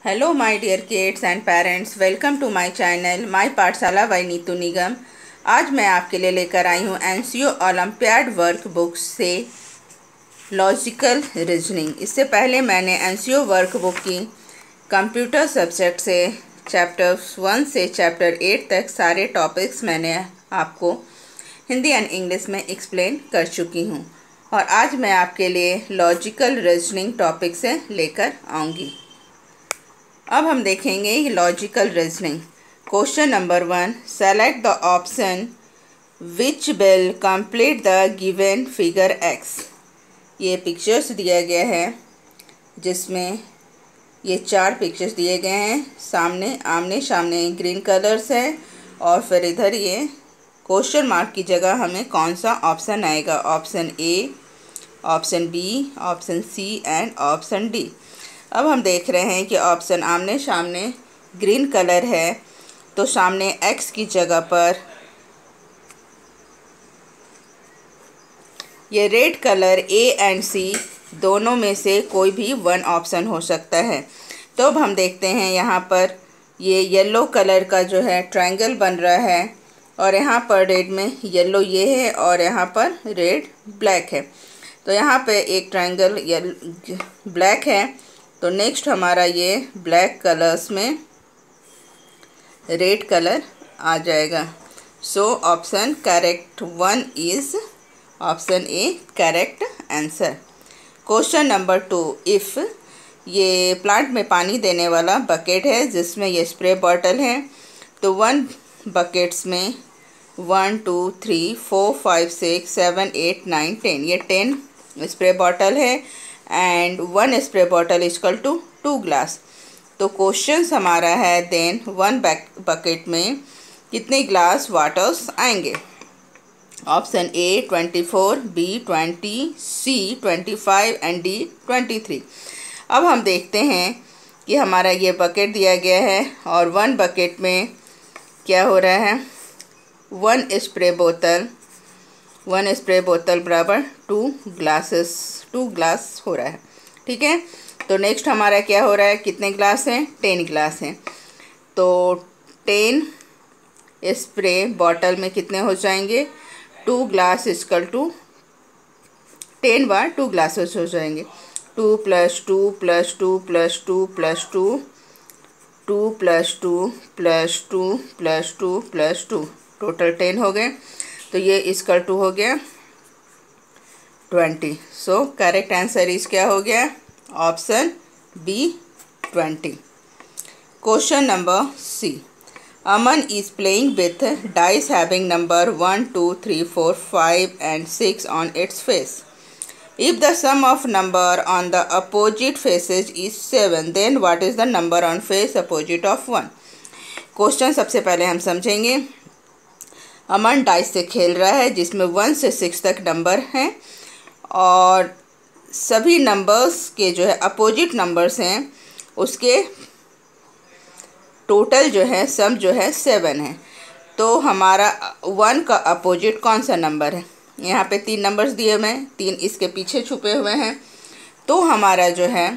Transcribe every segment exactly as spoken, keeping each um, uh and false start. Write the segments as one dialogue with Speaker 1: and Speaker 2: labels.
Speaker 1: Hello my dear kids and parents, welcome to my channel My Pathshala by Neetu Nigam. आज मैं आपके लिए लेकर आई हूँ एनसीओ ओलंपियाड वर्क बुक से लॉजिकल रीजनिंग। इससे पहले मैंने एनसीओ वर्क बुक की कंप्यूटर सब्जेक्ट से चैप्टर वन से चैप्टर एट तक सारे टॉपिक्स मैंने आपको हिंदी एंड इंग्लिश में एक्सप्लेन कर चुकी हूँ और आज मैं आपके लिए लॉजिकल रीजनिंग टॉपिक से लेकर आऊँगी। अब हम देखेंगे logical reasoning. Question number one, select the option which will complete the given figure X. ये पिक्चर्स दिया गया है जिसमें ये चार पिक्चर्स दिए गए हैं, सामने आमने सामने ग्रीन कलर्स है और फिर इधर ये क्वेश्चन मार्क की जगह हमें कौन सा ऑप्शन आएगा, option A, option B, option C and option D. अब हम देख रहे हैं कि ऑप्शन आमने सामने ग्रीन कलर है तो सामने एक्स की जगह पर ये red colour A and C दोनों में से कोई भी वन ऑप्शन हो सकता है। तो अब हम देखते हैं यहाँ पर ये येलो कलर का जो है ट्रायंगल बन रहा है और यहाँ पर रेड में येलो ये है और यहाँ पर रेड ब्लैक है। तो यहाँ पे एक ट्रायंगल येलो ब्लैक है तो नेक्स्ट हमारा ये ब्लैक कलर्स में रेड कलर आ जाएगा। So option correct one is option A correct answer. Question number two, if ये प्लांट में पानी देने वाला बकेट है जिसमें ये स्प्रे बॉटल है तो वन बकेट्स में one two three four five six seven eight nine ten, ये टेन स्प्रे बॉटल है and one spray bottle is equal to two glass. तो क्वेश्चन हमारा है देन वन बकेट में कितने ग्लास वाटर्स आएंगे। Option A twenty four, B twenty, C twenty five and D twenty three. अब हम देखते हैं कि हमारा ये बकेट दिया गया है और वन बकेट में क्या हो रहा है, वन स्प्रे बोतल वन स्प्रे बोतल बराबर टू ग्लासेस टू ग्लास हो रहा है। ठीक है, तो नेक्स्ट हमारा क्या हो रहा है, कितने ग्लास हैं, टेन ग्लास हैं। तो टेन स्प्रे बॉटल में कितने हो जाएंगे, two glass equal to ten बार टू ग्लासेस हो जाएंगे। Two plus two plus two plus two plus two two plus two plus two plus two plus two total ten हो गए। तो ये इक्वल टू हो गया ट्वेंटी। सो करेक्ट आंसर इस क्या हो गया, option B twenty. Question number C, Aman is playing with dice having number one two three four five and six on its face. If the sum of number on the opposite faces is seven then what is the number on face opposite of one. Question सबसे पहले हम समझेंगे। अमन dice से खेल रहा है जिसमें one से सिक्स तक नंबर हैं और सभी नंबर्स के जो है अपोजिट नंबर्स हैं उसके टोटल जो है सम जो है सेवन है। तो हमारा वन का अपोजिट कौन सा नंबर है, यहाँ पे तीन नंबर्स दिए हुए हैं, तीन इसके पीछे छुपे हुए हैं। तो हमारा जो है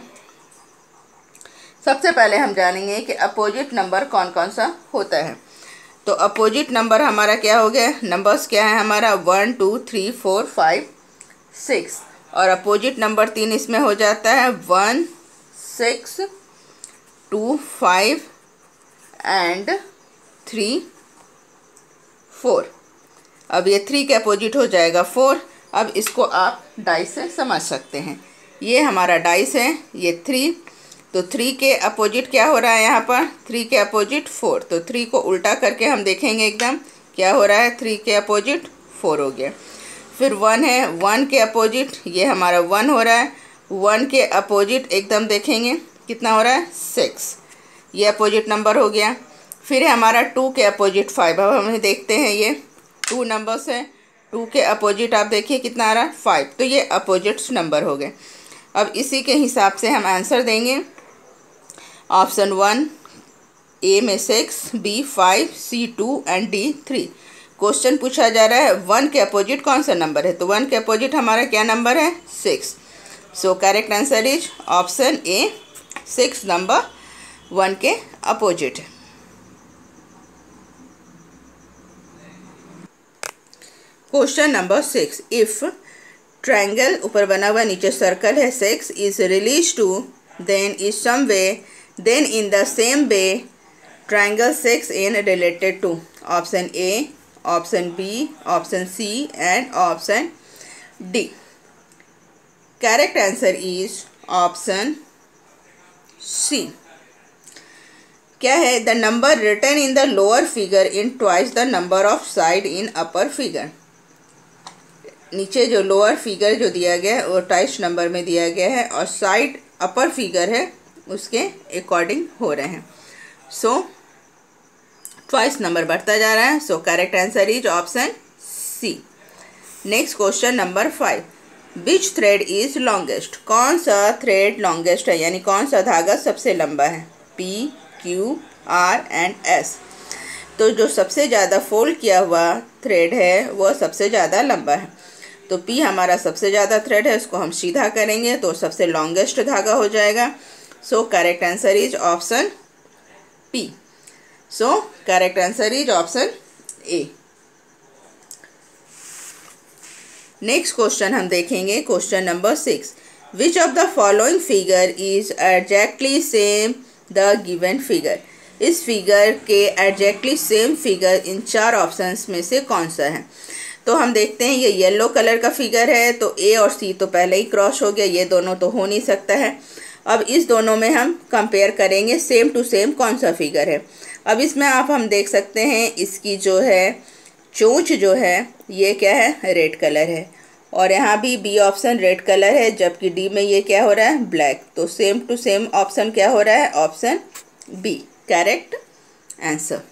Speaker 1: सबसे पहले हम जानेंगे कि अपोजिट नंबर कौन कौन सा होता है। तो अपोजिट नंबर हमारा क्या हो गया, नंबर्स क्या है हमारा one two three four five six और अपोजिट नंबर तीन इसमें हो जाता है one six two five and three four. अब ये थ्री के अपोजिट हो जाएगा फोर। अब इसको आप डाइस से समझ सकते हैं, ये हमारा डाइस है, ये थ्री, तो थ्री के अपोजिट क्या हो रहा है यहाँ पर, थ्री के अपोजिट फोर। तो थ्री को उल्टा करके हम देखेंगे एकदम क्या हो रहा है, थ्री के अपोजिट फोर हो गया। फिर वन है, वन के अपोजिट ये हमारा वन हो रहा है, वन के अपोजिट एकदम देखेंगे कितना हो रहा है, सिक्स, ये अपोजिट नंबर हो गया। फिर है हमारा टू के अपोजिट फाइव। अब हम देखते हैं ये टू नंबर्स है, टू के अपोजिट आप देखिए कितना आ रहा है, फाइव, तो ये अपोजिट्स नंबर हो गए। अब इसी के हिसाब से हम आंसर देंगे। ऑप्शन वन ए में six, B five, C two and D three. Question पूछा जा रहा है वन के अपोजिट कौन सा नंबर है, तो वन के अपोजिट हमारा क्या नंबर है, six. So correct answer is option A six number one के अपोजिट है। Question number six, if triangle ऊपर बना हुआ नीचे सर्कल है, six is relates to then is some way then in the same way triangle six in related to. Option A, option B, option C and option D. Correct answer is option C. क्या है? The number written in the lower figure in twice the number of side in upper figure. नीचे जो lower figure जो दिया गया है वो twice number में दिया गया है और साइड अपर फिगर है उसके अकॉर्डिंग हो रहे हैं। सो ट्वाइस नंबर बढ़ता जा रहा है। So correct answer is option C. Next question number five, which thread is longest. कौन सा थ्रेड लॉन्गेस्ट है, यानी कौन सा धागा सबसे लंबा है? P, Q, R and S. तो जो सबसे ज़्यादा फोल्ड किया हुआ थ्रेड है वह सबसे ज़्यादा लंबा है। तो पी हमारा सबसे ज़्यादा थ्रेड है, इसको हम सीधा करेंगे तो सबसे लॉन्गेस्ट धागा हो जाएगा। So correct answer is option P. So correct answer is option A. Next question हम देखेंगे, question number six, which of the following figure is exactly same the given figure. इस फिगर के एग्जैक्टली सेम फिगर इन चार options में से कौन सा है? तो हम देखते हैं, ये येलो कलर का फिगर है तो ए और सी तो पहले ही क्रॉस हो गया, ये दोनों तो हो नहीं सकता है। अब इस दोनों में हम कंपेयर करेंगे सेम टू सेम कौन सा फिगर है। अब इसमें आप हम देख सकते हैं इसकी जो है चोंच जो है ये क्या है? रेड कलर है और यहाँ भी बी ऑप्शन रेड कलर है, जबकि डी में ये क्या हो रहा है? ब्लैक। तो सेम टू सेम ऑप्शन क्या हो रहा है? Option B correct answer.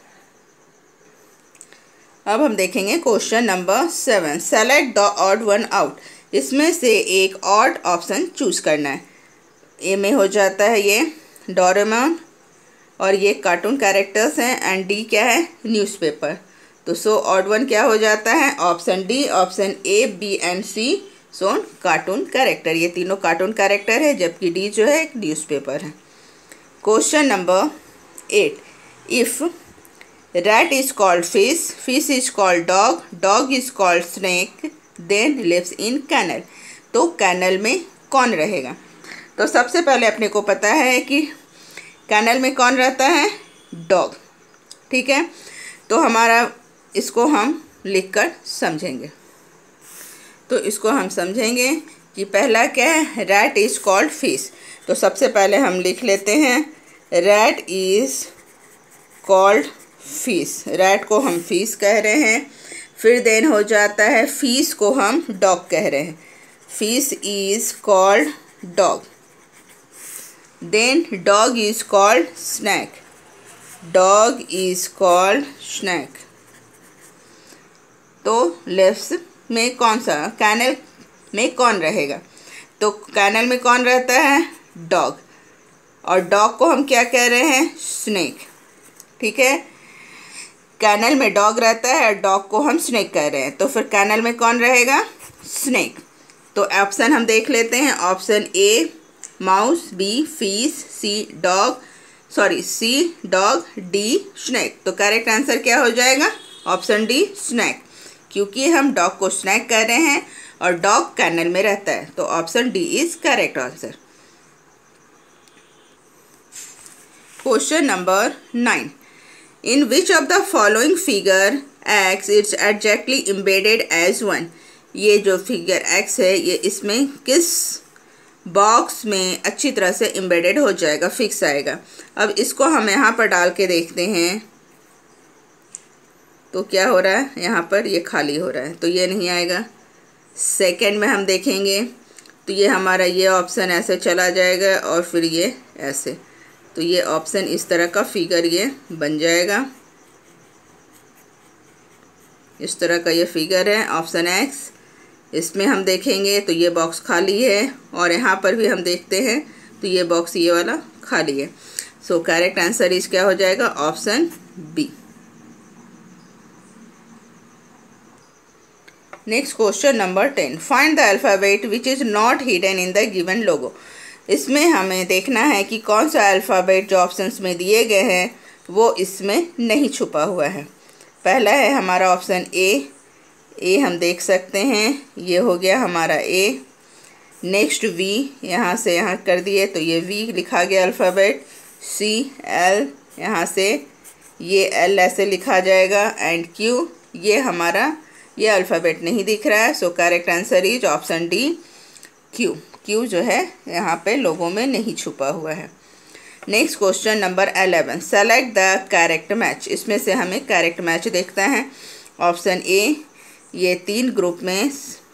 Speaker 1: अब हम देखेंगे question number seven, select the odd one out. इसमें से एक ऑड ऑप्शन चूज करना है। ए में हो जाता है ये डोरेमोन और ये कार्टून कैरेक्टर्स हैं एंड डी क्या है? न्यूज़पेपर। तो सो ऑड वन क्या हो जाता है? Option D, option A, B and C सोन कार्टून कैरेक्टर। ये तीनों कार्टून कैरेक्टर है जबकि डी जो है एक न्यूज़पेपर है। Question number eight, if rat is called fish, fish is called dog, dog is called snake, then lives in kennel। तो कैनल में कौन रहेगा? तो सबसे पहले अपने को पता है कि कैनल में कौन रहता है? डॉग। ठीक है, तो हमारा इसको हम लिखकर समझेंगे। तो इसको हम समझेंगे कि पहला क्या है? Rat is called fish. तो सबसे पहले हम लिख लेते हैं rat is called fish. Rat को हम फिश कह रहे हैं। फिर देन हो जाता है फिश को हम डॉग कह रहे हैं। Fish is called dog. Then dog is called snack. Dog is called snack. तो लेफ्ट में कौन सा? कैनल में कौन रहेगा? तो कैनल में कौन रहता है? डॉग। और डॉग को हम क्या कह रहे हैं? स्नैक। ठीक है, कैनल में डॉग रहता है और डॉग को हम स्नैक कह रहे हैं। तो फिर कैनल में कौन रहेगा? स्नैक। तो ऑप्शन हम देख लेते हैं। Option A mouse, B fish, C dog, sorry C dog, D snack. तो करेक्ट आंसर क्या हो जाएगा? ऑप्शन डी स्नैक, क्योंकि हम डॉग को स्नैक कह रहे हैं और डॉग कैनल में रहता है। तो option D is correct answer. Question number nine, in which of the following figure x is exactly embedded as one। ये जो फिगर x है ये इसमें किस बॉक्स में अच्छी तरह से embedded हो जाएगा, फिक्स आएगा। अब इसको हम यहाँ पर डाल के देखते हैं तो क्या हो रहा है? यहाँ पर ये खाली हो रहा है तो ये नहीं आएगा। सेकंड में हम देखेंगे तो ये हमारा ये ऑप्शन ऐसे चला जाएगा और फिर ये ऐसे। तो ये ऑप्शन इस तरह का फिगर ये बन जाएगा। इस तरह का ये फिगर है ऑप्शन एक्स। इसमें हम देखेंगे तो ये बॉक्स खाली है और यहाँ पर भी हम देखते हैं तो ये बॉक्स ये वाला खाली है। सो करेक्ट आंसर इस क्या हो जाएगा? Option B. Next question number ten, find the alphabet which is not hidden in the given logo. इसमें हमें देखना है कि कौन सा अल्फ़ाबेट जो ऑप्शंस में दिए गए हैं वो इसमें नहीं छुपा हुआ है। पहला है हमारा ऑप्शन ए। ए हम देख सकते हैं, ये हो गया हमारा ए। नेक्स्ट वी, यहाँ से यहाँ कर दिए तो ये वी लिखा गया अल्फ़ाबेट। सी, एल, यहाँ से ये एल ऐसे लिखा जाएगा। एंड क्यू, ये हमारा ये अल्फ़ाबेट नहीं दिख रहा है। So correct answer is option D, Q. Q जो है यहाँ पे लोगों में नहीं छुपा हुआ है। Next question number eleven, select the correct match. इसमें से हमें करेक्ट मैच देखता है। ऑप्शन ए, ये तीन ग्रुप में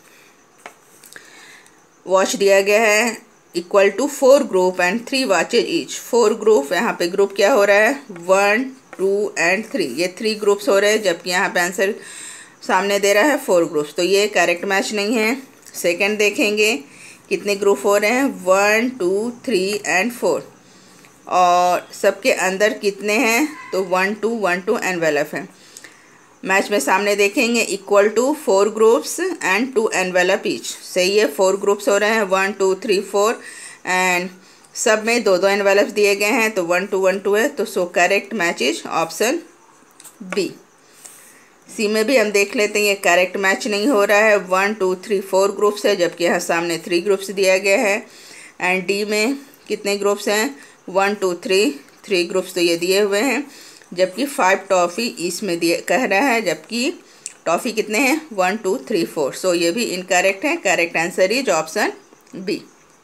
Speaker 1: वॉच दिया गया है, equal to four group and three watches each. Four group, यहाँ पे ग्रुप क्या हो रहा है, वन, टू एंड थ्री, ये थ्री ग्रुप्स हो रहे हैं, जबकि यहाँ पे आंसर सामने दे रहा है फोर ग्रुप्स, तो ये करेक्ट मैच नहीं है। सेकंड देखेंगे कितने ग्रुप हो रहे हैं, one, two, three and four, और सबके अंदर कितने हैं, तो one two one two envelope है। मैच में सामने देखेंगे equal to four groups and two envelope each. सही है, फोर ग्रुप्स हो रहे हैं, one two three four, and सब में दो दो एनवेलप्स दिए गए हैं, तो वन टू वन टू है। तो so correct match is option B. C में भी हम देख लेते हैं, ये करेक्ट मैच नहीं हो रहा है, one two three four groups है, जबकि यहाँ सामने थ्री ग्रुप्स दिया गया है। एंड डी में कितने ग्रुप्स हैं, one two three, three groups तो ये दिए हुए हैं, जबकि फाइव टॉफ़ी इसमें दिए कह रहा है, जबकि टॉफ़ी कितने हैं, one two three four. So ये भी इनकरेक्ट है। Correct answer is option B.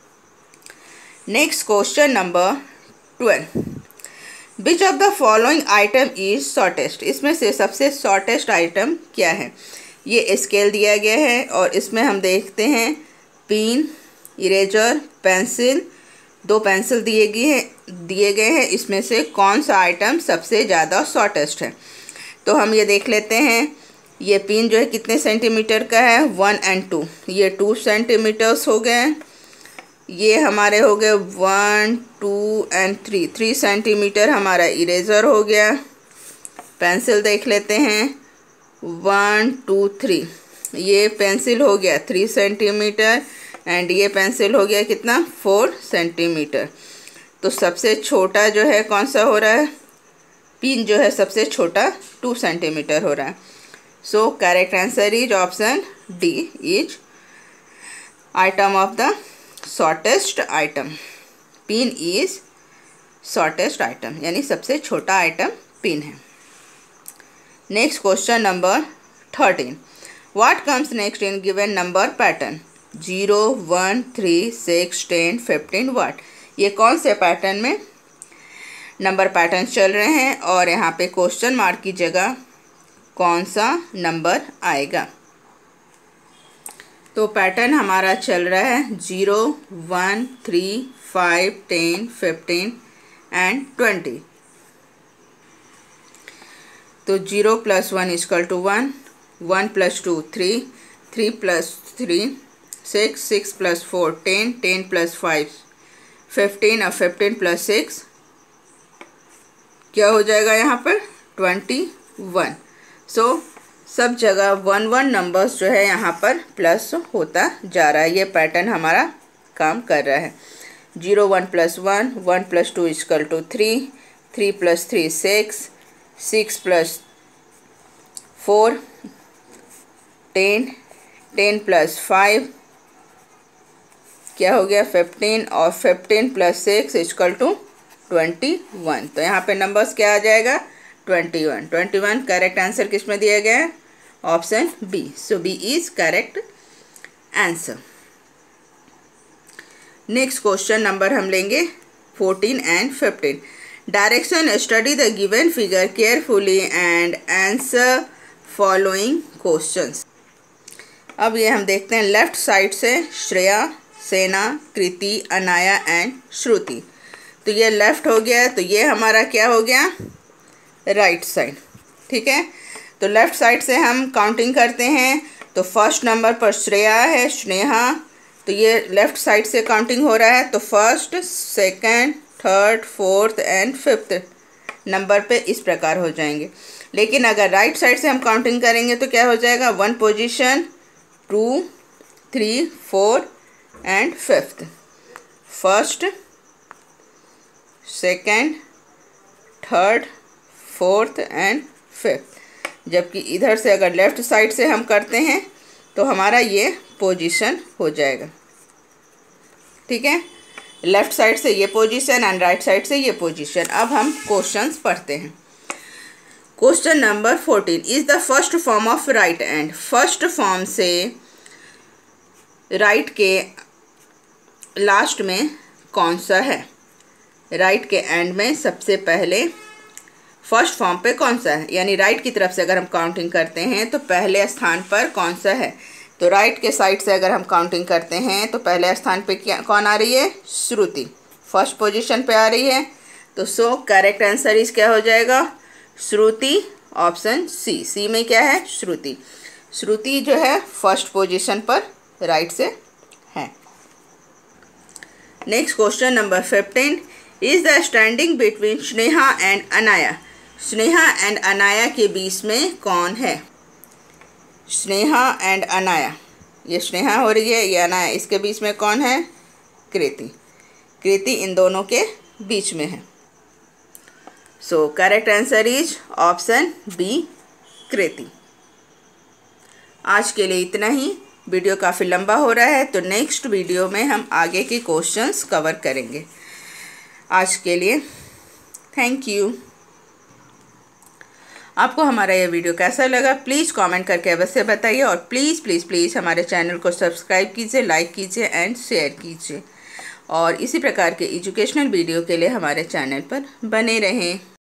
Speaker 1: Next question number twelve, which of the following item is shortest. इसमें से सबसे शॉर्टेस्ट आइटम क्या है। ये स्केल दिया गया है और इसमें हम देखते हैं पेन, इरेजर, पेंसिल, दो पेंसिल दिए गए हैं दिए गए हैं इसमें से कौन सा आइटम सबसे ज़्यादा शॉर्टेस्ट है। तो हम ये देख लेते हैं, ये पेन जो है कितने सेंटीमीटर का है, वन एंड टू, ये टू सेंटीमीटर्स हो गए। ये हमारे हो गए one, two and three, three centimetre हमारा इरेज़र हो गया। पेंसिल देख लेते हैं, वन, टू, थ्री, ये पेंसिल हो गया थ्री सेंटीमीटर, एंड ये पेंसिल हो गया कितना, फोर सेंटीमीटर। तो सबसे छोटा जो है कौन सा हो रहा है, पिन जो है सबसे छोटा टू सेंटीमीटर हो रहा है। So correct answer is option D is item of the shortest item. Pin is shortest item, यानी सबसे छोटा आइटम पिन है। Next question number thirteen, what comes next in given number pattern, zero, one, three, six, ten, fifteen, what. ये कौन से pattern में number pattern चल रहे हैं और यहाँ पे क्वेश्चन मार्क की जगह कौन सा नंबर आएगा। तो पैटर्न हमारा चल रहा है zero, one, three, five, ten, fifteen and twenty. तो zero plus one is equal to one, one plus two three, three plus three six, six plus four ten, ten plus five fifteen, और fifteen plus six क्या हो जाएगा यहाँ पर, twenty one. सो सब जगह one one numbers जो है यहाँ पर प्लस होता जा रहा है। ये पैटर्न हमारा काम कर रहा है। Zero, one plus one, one plus two is equal to three, three plus three six, six plus four ten, ten plus five क्या हो गया, फिफ्टीन, और fifteen plus six is equal to twenty one. तो यहाँ पे नंबर्स क्या आ जाएगा, twenty one. Twenty one correct answer किस में दिया गया है, option B. So B is correct answer. Next question number हम लेंगे fourteen and fifteen, direction, study the given figure carefully and answer following questions. अब ये हम देखते हैं लेफ्ट साइड से श्रेया, सेना, कृति, अनाया एंड श्रुति। तो ये लेफ्ट हो गया, तो ये हमारा क्या हो गया, राइट साइड। ठीक है, तो लेफ्ट साइड से हम काउंटिंग करते हैं। तो फर्स्ट नंबर पर श्रेया है, स्नेहा, तो ये लेफ्ट साइड से काउंटिंग हो रहा है। तो first, second, third, fourth and fifth number पे इस प्रकार हो जाएंगे। लेकिन अगर राइट साइड से हम काउंटिंग करेंगे तो क्या हो जाएगा, one position, two, three, four and fifth, first, second, third, fourth and fifth. जबकि इधर से अगर लेफ़्ट साइड से हम करते हैं तो हमारा ये पोजीशन हो जाएगा। ठीक है, लेफ़्ट साइड से ये पोजीशन एंड राइट साइड से ये पोजीशन। अब हम क्वेश्चंस पढ़ते हैं। Question number fourteen is the first form of right end. First form से राइट के लास्ट में कौन सा है? राइट के एंड में सबसे पहले फर्स्ट फॉर्म पे कौन सा है, यानी राइट की तरफ से अगर हम काउंटिंग करते हैं तो पहले स्थान पर कौन सा है? तो राइट के साइड से अगर हम काउंटिंग करते हैं तो पहले स्थान पे क्या कौन आ रही है? श्रुति फर्स्ट पोजीशन पे आ रही है। तो सो करेक्ट आंसर इज क्या हो जाएगा? श्रुति, ऑप्शन सी। सी में क्या है? श्रुति। श्रुति जो है फर्स्ट पोजीशन पर राइट से है। Next question number fifteen is the standing between Sneha and Anaya. Sneha and Anaya के बीच में कौन है? स्नेहा एंड अनाया, ये स्नेहा हो रही है, ये अनाया, इसके बीच में कौन है? कृति। कृति इन दोनों के बीच में है। So correct answer is option B, Kriti. आज के लिए इतना ही। वीडियो काफ़ी लंबा हो रहा है तो नेक्स्ट वीडियो में हम आगे के क्वेश्चंस कवर करेंगे। आज के लिए थैंक यू। आपको हमारा यह वीडियो कैसा लगा प्लीज़ कमेंट करके अवश्य बताइए और प्लीज़ प्लीज़ प्लीज़ हमारे चैनल को सब्सक्राइब कीजिए, लाइक कीजिए एंड शेयर कीजिए। और इसी प्रकार के एजुकेशनल वीडियो के लिए हमारे चैनल पर बने रहें।